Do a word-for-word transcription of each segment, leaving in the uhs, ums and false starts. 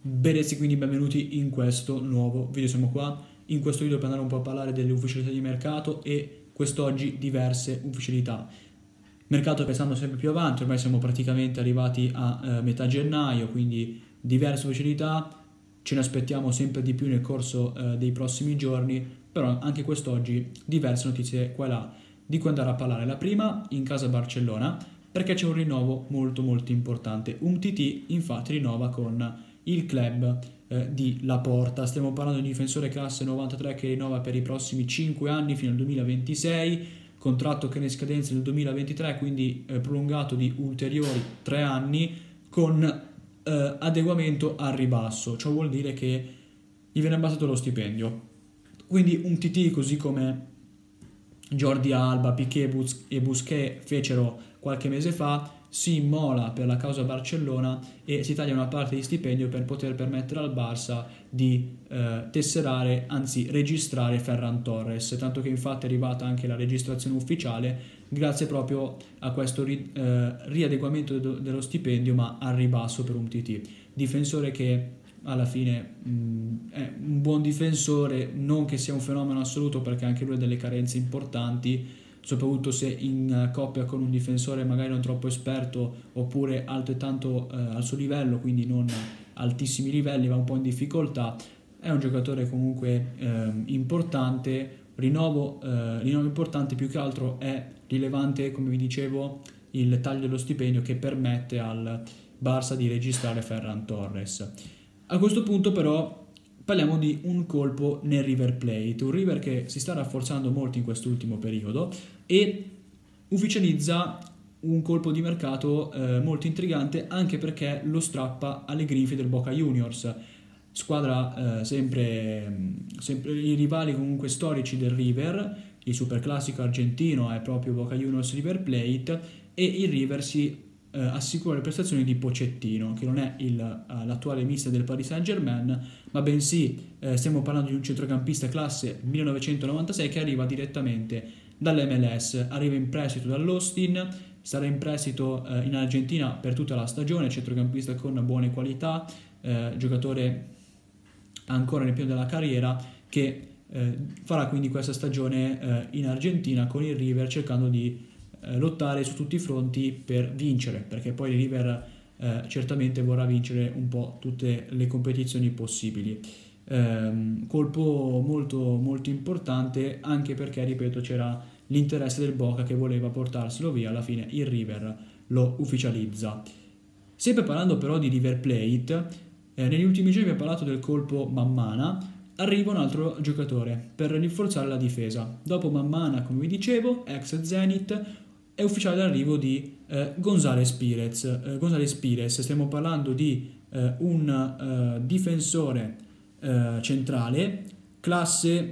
Benessere, quindi benvenuti in questo nuovo video. Siamo qua in questo video per andare un po' a parlare delle ufficialità di mercato e quest'oggi diverse ufficialità. Mercato che stanno sempre più avanti, ormai siamo praticamente arrivati a eh, metà gennaio, quindi diverse ufficialità, ce ne aspettiamo sempre di più nel corso eh, dei prossimi giorni, però anche quest'oggi diverse notizie qua e là di cui andare a parlare. La prima in casa Barcellona, perché c'è un rinnovo molto molto importante. U M T T infatti rinnova con il club eh, di Laporta. Stiamo parlando di un difensore classe novantatré che rinnova per i prossimi cinque anni fino al duemilaventisei, contratto che ne scadenza nel duemilaventitré, quindi eh, prolungato di ulteriori tre anni con eh, adeguamento al ribasso. Ciò vuol dire che gli viene abbassato lo stipendio. Quindi U M T T, così come Jordi Alba, Piqué e Busquets fecero qualche mese fa, si immola per la causa Barcellona e si taglia una parte di stipendio per poter permettere al Barça di eh, tesserare, anzi registrare Ferran Torres, tanto che infatti è arrivata anche la registrazione ufficiale grazie proprio a questo ri, eh, riadeguamento de- dello stipendio, ma al ribasso per U M T T. Difensore che alla fine mh, è un buon difensore, non che sia un fenomeno assoluto perché anche lui ha delle carenze importanti, soprattutto se in coppia con un difensore magari non troppo esperto oppure altrettanto eh, al suo livello, quindi non altissimi livelli, va un po' in difficoltà. È un giocatore comunque eh, importante, rinnovo, eh, rinnovo importante, più che altro è rilevante, come vi dicevo, il taglio dello stipendio che permette al Barça di registrare Ferran Torres. A questo punto però parliamo di un colpo nel River Plate, un River che si sta rafforzando molto in quest'ultimo periodo e ufficializza un colpo di mercato eh, molto intrigante, anche perché lo strappa alle grinfie del Boca Juniors, squadra eh, sempre, sempre i rivali comunque storici del River. Il superclassico argentino è proprio Boca Juniors River Plate e il River si eh, assicura le prestazioni di Pochettino, che non è il, uh, l'attuale mister del Paris Saint-Germain, ma bensì eh, stiamo parlando di un centrocampista classe millenovecentonovantasei che arriva direttamente dall'M L S, arriva in prestito dall'Austin, sarà in prestito eh, in Argentina per tutta la stagione, centrocampista con buone qualità, eh, giocatore ancora nel pieno della carriera che eh, farà quindi questa stagione eh, in Argentina con il River, cercando di eh, lottare su tutti i fronti per vincere, perché poi il River eh, certamente vorrà vincere un po' tutte le competizioni possibili. Eh, colpo molto molto importante, anche perché, ripeto, c'era l'interesse del Boca che voleva portarselo via. Alla fine il River lo ufficializza. Sempre parlando però di River Plate, eh, negli ultimi giorni abbiamo parlato del colpo Mammana. Arriva un altro giocatore per rinforzare la difesa. Dopo Mammana, come vi dicevo, ex Zenit, è ufficiale l'arrivo di eh, González Pires. Eh, González Pires, stiamo parlando di eh, un eh, difensore eh, centrale, classe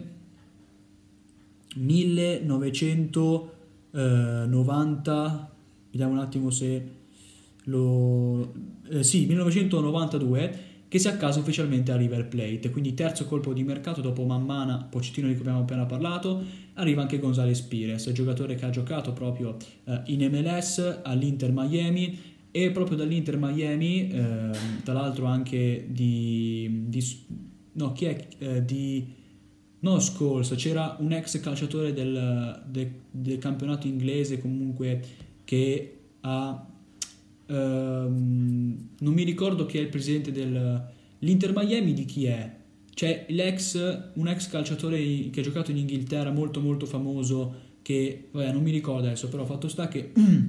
millenovecentonovanta, vediamo un attimo se lo... Eh, sì, millenovecentonovantadue, che si accasa ufficialmente a River Plate, quindi terzo colpo di mercato dopo Mammana, Pochettino di cui abbiamo appena parlato. Arriva anche González Pires, giocatore che ha giocato proprio eh, in M L S all'Inter Miami, e proprio dall'Inter Miami, eh, tra l'altro anche di, di no, chi è eh, di no, Scholes, c'era un ex calciatore del, del, del campionato inglese comunque che ha Um, non mi ricordo chi è il presidente dell'Inter Miami, di chi è, c'è l'ex, un ex calciatore che ha giocato in Inghilterra molto molto famoso che, vabbè, non mi ricordo adesso, però fatto sta che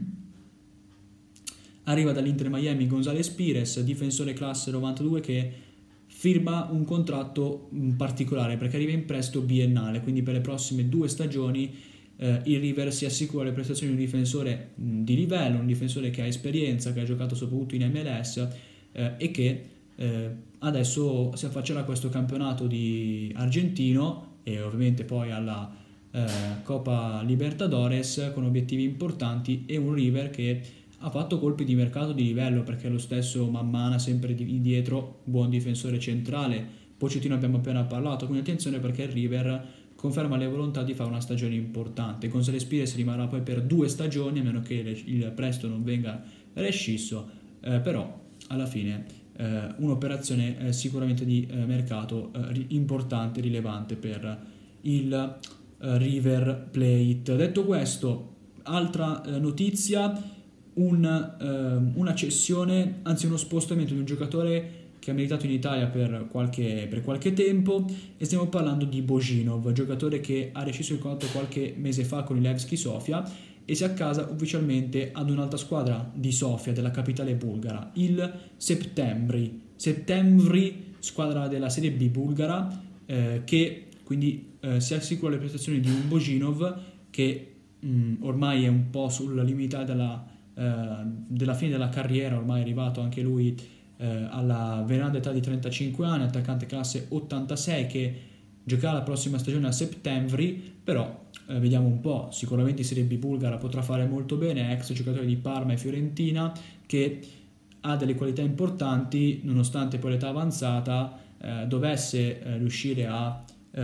arriva dall'Inter Miami González Pires, difensore classe novantadue, che firma un contratto particolare perché arriva in prestito biennale, quindi per le prossime due stagioni Uh, il River si assicura le prestazioni di un difensore mh, di livello, un difensore che ha esperienza, che ha giocato soprattutto in M L S uh, e che uh, adesso si affaccerà a questo campionato di argentino e ovviamente poi alla uh, Coppa Libertadores con obiettivi importanti, e un River che ha fatto colpi di mercato di livello, perché lo stesso Mammana sempre di dietro, buon difensore centrale, Pochettino abbiamo appena parlato, quindi attenzione perché il River conferma le volontà di fare una stagione importante. González Pires rimarrà poi per due stagioni, a meno che il prestito non venga rescisso, eh, però alla fine eh, un'operazione eh, sicuramente di eh, mercato eh, importante, rilevante per il eh, River Plate. Detto questo, altra eh, notizia, un, eh, una cessione, anzi uno spostamento di un giocatore che ha militato in Italia per qualche, per qualche tempo, e stiamo parlando di Bojinov, giocatore che ha rescisso il contratto qualche mese fa con il Levski Sofia e si accasa ufficialmente ad un'altra squadra di Sofia, della capitale bulgara, il Septembri, Septembri, squadra della Serie B bulgara, eh, che quindi eh, si assicura le prestazioni di un Bojinov che mh, ormai è un po' sulla limite della, eh, della fine della carriera, ormai è arrivato anche lui eh, alla veneranda età di trentacinque anni, attaccante classe ottantasei, che giocherà la prossima stagione a Septembri, però eh, vediamo un po', sicuramente in Serie B bulgara potrà fare molto bene, ex giocatore di Parma e Fiorentina, che ha delle qualità importanti, nonostante poi l'età avanzata eh, dovesse eh, riuscire a,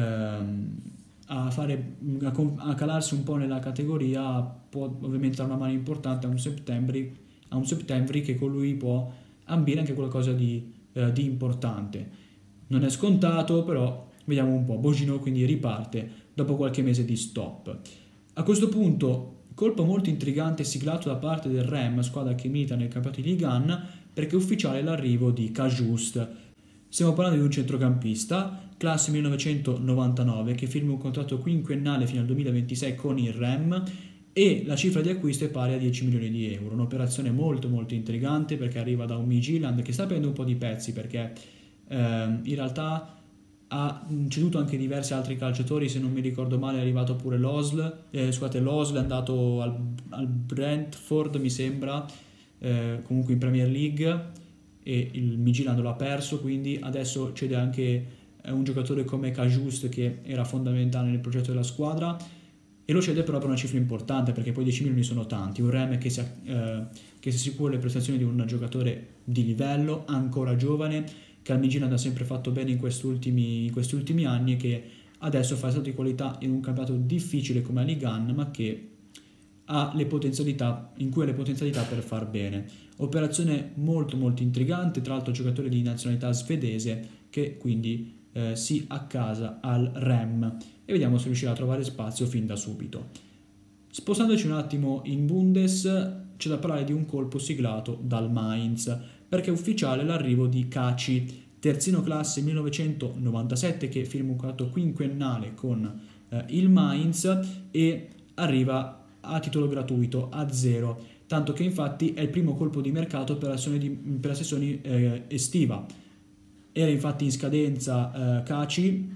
ehm, a, fare, a, a calarsi un po' nella categoria, può ovviamente dare una mano importante a un Septembri, a un Septembri che con lui può ambire anche qualcosa di, eh, di importante. Non è scontato, però vediamo un po'. Bojinov quindi riparte dopo qualche mese di stop. A questo punto, colpo molto intrigante siglato da parte del Rem, squadra che milita nel campionato di Ligue uno, perché è ufficiale l'arrivo di Cajuste. Stiamo parlando di un centrocampista, classe millenovecentonovantanove, che firma un contratto quinquennale fino al duemilaventisei con il Rem, e la cifra di acquisto è pari a dieci milioni di euro. Un'operazione molto molto intrigante, perché arriva da un Midtjylland che sta prendendo un po' di pezzi, perché eh, in realtà ha ceduto anche diversi altri calciatori. Se non mi ricordo male è arrivato pure l'Osl, eh, scusate, l'Osl è andato al, al Brentford mi sembra, eh, comunque in Premier League, e il Midtjylland l'ha perso, quindi adesso cede anche eh, un giocatore come Cajuste, che era fondamentale nel progetto della squadra, e lo cede però per una cifra importante, perché poi dieci milioni sono tanti. Un Rem che si, eh, che si assicura le prestazioni di un giocatore di livello, ancora giovane, che al Midtjylland ha sempre fatto bene in questi ultimi, in questi ultimi anni, e che adesso fa salto di qualità in un campionato difficile come la Ligue uno, ma che ha le potenzialità, in cui ha le potenzialità per far bene. Operazione molto molto intrigante, tra l'altro giocatore di nazionalità svedese, che quindi eh, si accasa al Rem, e vediamo se riuscirà a trovare spazio fin da subito. Spostandoci un attimo in Bundes, c'è da parlare di un colpo siglato dal Mainz, perché è ufficiale l'arrivo di Kaci, terzino classe millenovecentonovantasette, che firma un contratto quinquennale con eh, il Mainz e arriva a titolo gratuito, a zero, tanto che infatti è il primo colpo di mercato per la sessione, di, per la sessione eh, estiva. Era infatti in scadenza eh, Kaci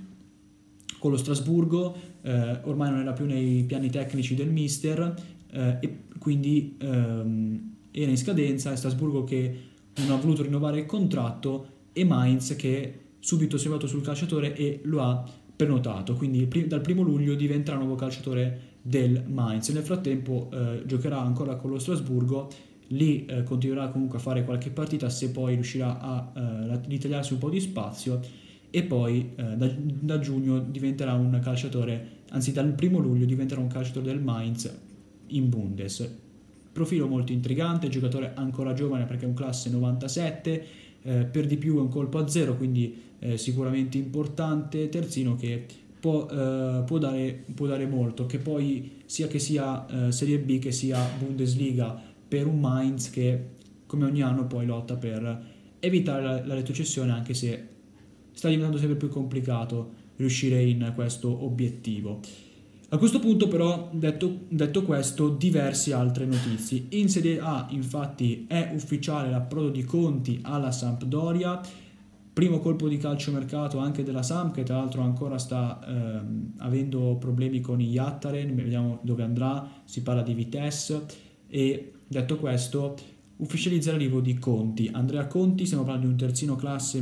con lo Strasburgo, eh, ormai non era più nei piani tecnici del mister, eh, e quindi ehm, era in scadenza, è Strasburgo che non ha voluto rinnovare il contratto, e Mainz che subito si è levato sul calciatore e lo ha prenotato, quindi dal primo luglio diventerà nuovo calciatore del Mainz. Nel frattempo eh, giocherà ancora con lo Strasburgo, lì eh, continuerà comunque a fare qualche partita, se poi riuscirà a eh, ritagliarsi un po' di spazio, e poi eh, da, da giugno diventerà un calciatore, anzi dal primo luglio diventerà un calciatore del Mainz in Bundes. Profilo molto intrigante, giocatore ancora giovane perché è un classe novantasette, eh, per di più è un colpo a zero, quindi eh, sicuramente importante, terzino che può, eh, può, dare, può dare molto, che poi sia che sia eh, Serie B che sia Bundesliga, per un Mainz che come ogni anno poi lotta per evitare la, la retrocessione, anche se sta diventando sempre più complicato riuscire in questo obiettivo. A questo punto però, detto, detto questo, diverse altre notizie. In Serie A infatti è ufficiale l'approdo di Conti alla Sampdoria, primo colpo di calciomercato anche della Samp, che tra l'altro ancora sta ehm, avendo problemi con i Yattaren, vediamo dove andrà, si parla di Vitesse. E detto questo, ufficializza l'arrivo di Conti, Andrea Conti, stiamo parlando di un terzino classe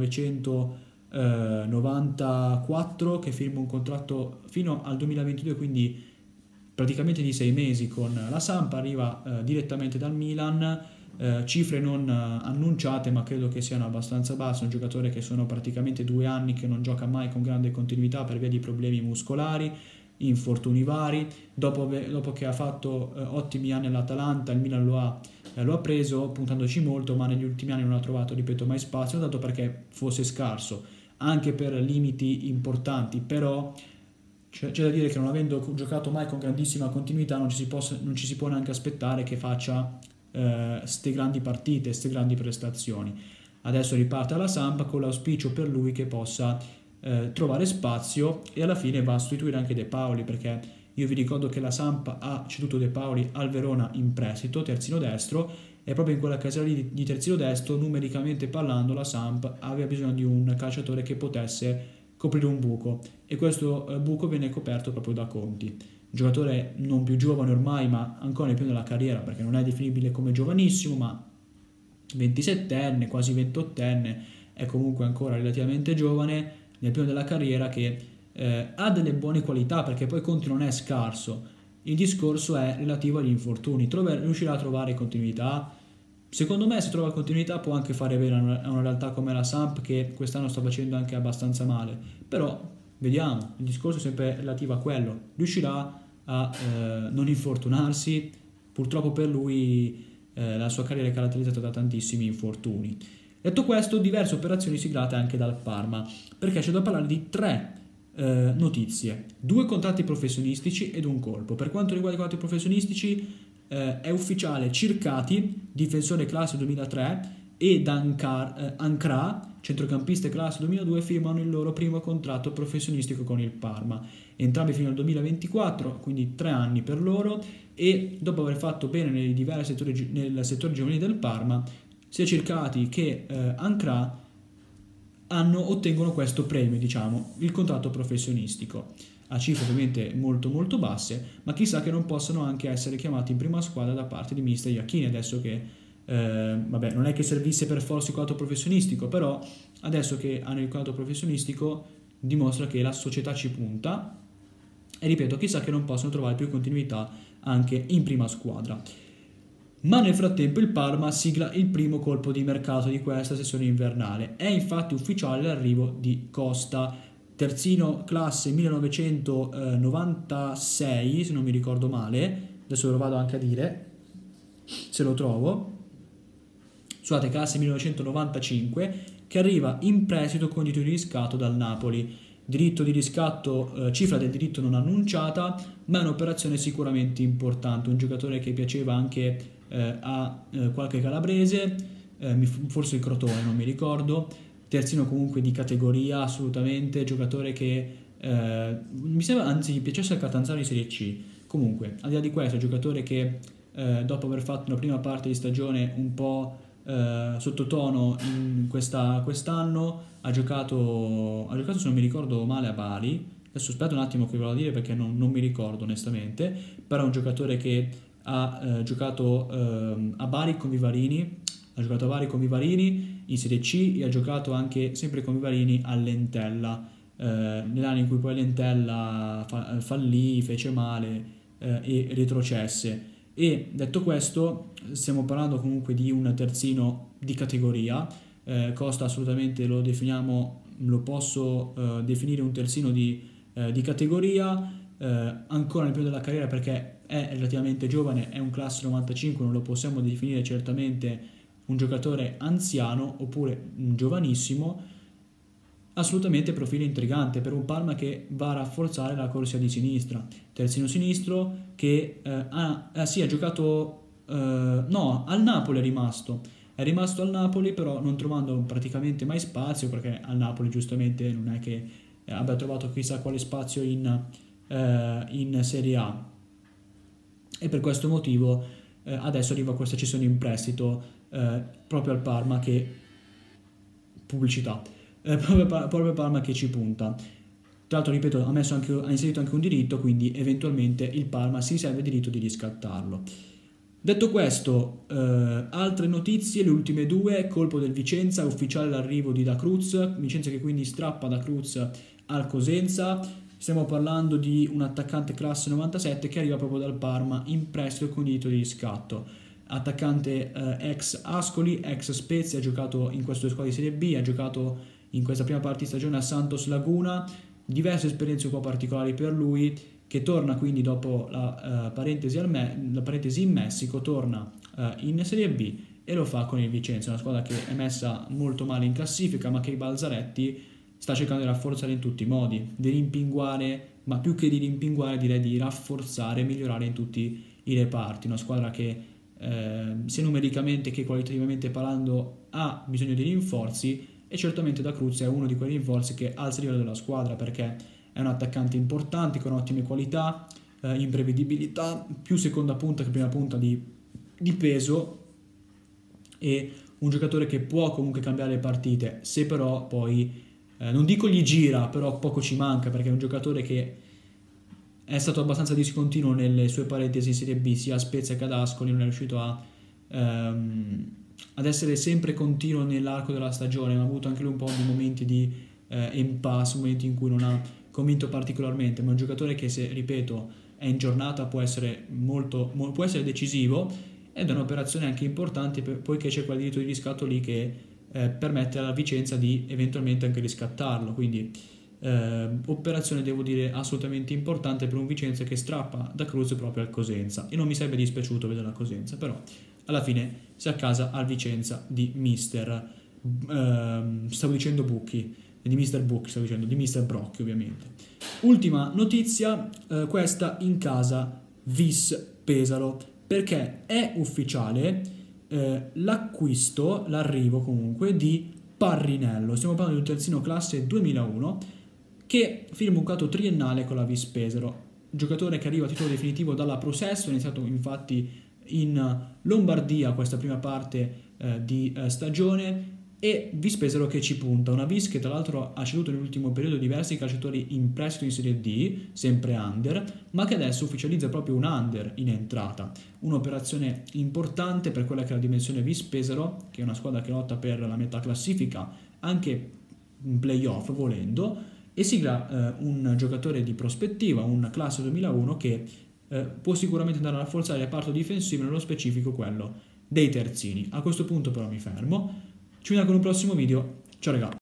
millenovecentonovantaquattro che firma un contratto fino al duemilaventidue, quindi praticamente di sei mesi con la Samp, arriva eh, direttamente dal Milan, eh, cifre non eh, annunciate ma credo che siano abbastanza basse, un giocatore che sono praticamente due anni che non gioca mai con grande continuità per via di problemi muscolari, infortuni vari, dopo, dopo che ha fatto eh, ottimi anni all'Atalanta, il Milan lo ha, eh, lo ha preso puntandoci molto, ma negli ultimi anni non ha trovato, ripeto, mai spazio, non tanto perché fosse scarso, anche per limiti importanti, però c'è, c'è da dire che non avendo giocato mai con grandissima continuità non ci si, possa, non ci si può neanche aspettare che faccia queste eh, grandi partite, queste grandi prestazioni. Adesso riparte alla Samp con l'auspicio per lui che possa eh, trovare spazio e alla fine va a sostituire anche De Paoli, perché io vi ricordo che la Samp ha ceduto De Paoli al Verona in prestito, terzino destro, e proprio in quella casella di, di terzino destro, numericamente parlando, la Samp aveva bisogno di un calciatore che potesse coprire un buco, e questo eh, buco viene coperto proprio da Conti, giocatore non più giovane ormai, ma ancora nel pieno della carriera, perché non è definibile come giovanissimo, ma ventisettenne, quasi ventottenne, è comunque ancora relativamente giovane nel pieno della carriera, che eh, ha delle buone qualità, perché poi Conti non è scarso. Il discorso è relativo agli infortuni. Trover, riuscirà a trovare continuità? Secondo me, se trova continuità può anche fare bene a una, a una realtà come la Samp, che quest'anno sta facendo anche abbastanza male, però vediamo, il discorso è sempre relativo a quello. Riuscirà a eh, non infortunarsi? Purtroppo per lui eh, la sua carriera è caratterizzata da tantissimi infortuni. Detto questo, diverse operazioni siglate anche dal Parma, perché c'è da parlare di tre eh, notizie: due contratti professionistici ed un colpo. Per quanto riguarda i contratti professionistici, eh, è ufficiale: Circati, difensore classe duemilatré, ed Ankar, eh, Ankara, centrocampista classe duemiladue, firmano il loro primo contratto professionistico con il Parma, entrambi fino al duemilaventiquattro, quindi tre anni per loro, e dopo aver fatto bene nei diversi settori, nel settore giovanile del Parma, sia Circati che eh, Ankara hanno, ottengono questo premio, diciamo, il contratto professionistico, a cifre ovviamente molto molto basse, ma chissà che non possano anche essere chiamati in prima squadra da parte di mister Iachini, adesso che eh, vabbè, non è che servisse per forza il contratto professionistico, però adesso che hanno il contratto professionistico dimostra che la società ci punta, e ripeto, chissà che non possano trovare più continuità anche in prima squadra. Ma nel frattempo il Parma sigla il primo colpo di mercato di questa sessione invernale. È infatti ufficiale l'arrivo di Costa, terzino classe millenovecentonovantasei, se non mi ricordo male, adesso ve lo vado anche a dire, se lo trovo, scusate, classe millenovecentonovantacinque, che arriva in prestito con diritto di riscatto dal Napoli. Diritto di riscatto, eh, cifra del diritto non annunciata, ma è un'operazione sicuramente importante, un giocatore che piaceva anche eh, a eh, qualche calabrese, eh, forse il Crotone, non mi ricordo, terzino comunque di categoria assolutamente, giocatore che eh, mi sembra, anzi gli piacesse al Catanzaro in Serie C. Comunque, al di là di questo, giocatore che eh, dopo aver fatto una prima parte di stagione un po' eh, sottotono in questa, quest'anno, ha giocato, ha giocato se non mi ricordo male a Bari. Adesso aspetta un attimo che ve lo dire perché non, non mi ricordo onestamente, però è un giocatore che ha eh, giocato eh, a Bari con Vivarini, ha giocato a Bari con Vivarini in Serie C, e ha giocato anche sempre con Vivarini all'Entella, eh, nell'anno in cui poi l'Entella fa, fallì, fece male eh, e retrocesse. E detto questo, stiamo parlando comunque di un terzino di categoria. eh, Costa assolutamente lo definiamo, lo posso eh, definire un terzino di, eh, di categoria, eh, ancora nel periodo della carriera perché è relativamente giovane, è un classe novantacinque, non lo possiamo definire certamente un giocatore anziano oppure un giovanissimo. Assolutamente profilo intrigante per un Parma che va a rafforzare la corsia di sinistra, terzino sinistro che eh, ha, eh, sì, ha giocato eh, no, al Napoli è rimasto è rimasto al Napoli, però non trovando praticamente mai spazio, perché al Napoli giustamente non è che abbia trovato chissà quale spazio in, eh, in Serie A, e per questo motivo eh, adesso arriva questa cessione in prestito eh, proprio al Parma, che pubblicità eh, proprio, proprio Parma che ci punta. Tra l'altro, ripeto, ha, messo anche, ha inserito anche un diritto, quindi eventualmente il Parma si serve il diritto di riscattarlo. Detto questo, eh, altre notizie, le ultime due: colpo del Vicenza, ufficiale l'arrivo di Da Cruz, Vicenza che quindi strappa Da Cruz al Cosenza. Stiamo parlando di un attaccante classe novantasette che arriva proprio dal Parma in prestito con diritto di riscatto. Attaccante eh, ex Ascoli, ex Spezia, ha giocato in queste due squadre di Serie B, ha giocato in questa prima parte di stagione a Santos Laguna, diverse esperienze un po' particolari per lui, che torna quindi dopo la, uh, parentesi, al Me- la parentesi in Messico, torna uh, in Serie B e lo fa con il Vicenza, una squadra che è messa molto male in classifica, ma che i Balzaretti sta cercando di rafforzare in tutti i modi, di rimpinguare, ma più che di rimpinguare direi di rafforzare e migliorare in tutti i reparti. Una squadra che eh, sia numericamente che qualitativamente parlando ha bisogno di rinforzi, e certamente Da Cruz è uno di quei rinforzi che alza il livello della squadra, perché è un attaccante importante con ottime qualità, eh, imprevedibilità, più seconda punta che prima punta di, di peso, e un giocatore che può comunque cambiare le partite, se però poi eh, non dico gli gira, però poco ci manca, perché è un giocatore che è stato abbastanza discontinuo nelle sue parentesi in Serie B, sia a Spezia che ad Ascoli, non è riuscito a, ehm, ad essere sempre continuo nell'arco della stagione, ma ha avuto anche lui un po' di momenti di eh, impasse, momenti in cui non ha convinto particolarmente, ma è un giocatore che, se ripeto, è in giornata può essere molto, mo- può essere decisivo, ed è un'operazione anche importante per, poiché c'è quel diritto di riscatto lì che eh, permette alla Vicenza di eventualmente anche riscattarlo, quindi eh, operazione devo dire assolutamente importante per un Vicenza che strappa Da Cruz proprio al Cosenza, e non mi sarebbe dispiaciuto vedere la Cosenza, però alla fine si accasa al Vicenza di mister ehm, stavo dicendo Bucchi, di mister Bucchi stavo dicendo, di mister Brocchi ovviamente. Ultima notizia, eh, questa in casa Vis Pesaro, perché è ufficiale eh, l'acquisto, l'arrivo comunque di Parrinello. Stiamo parlando di un terzino classe duemilauno che firma un contratto triennale con la Vis Pesaro, giocatore che arriva a titolo definitivo dalla Prosesto, è iniziato infatti in Lombardia questa prima parte eh, di eh, stagione, e Vis Pesaro che ci punta, una Vis che tra l'altro ha ceduto nell'ultimo periodo diversi calciatori in prestito in Serie D, sempre under, ma che adesso ufficializza proprio un under in entrata, un'operazione importante per quella che è la dimensione Vis Pesaro, che è una squadra che lotta per la metà classifica, anche in playoff volendo, e sigla eh, un giocatore di prospettiva, un classe duemilauno che eh, può sicuramente andare a rafforzare il reparto difensivo, nello specifico quello dei terzini. A questo punto però mi fermo. Ci vediamo con un prossimo video, ciao raga!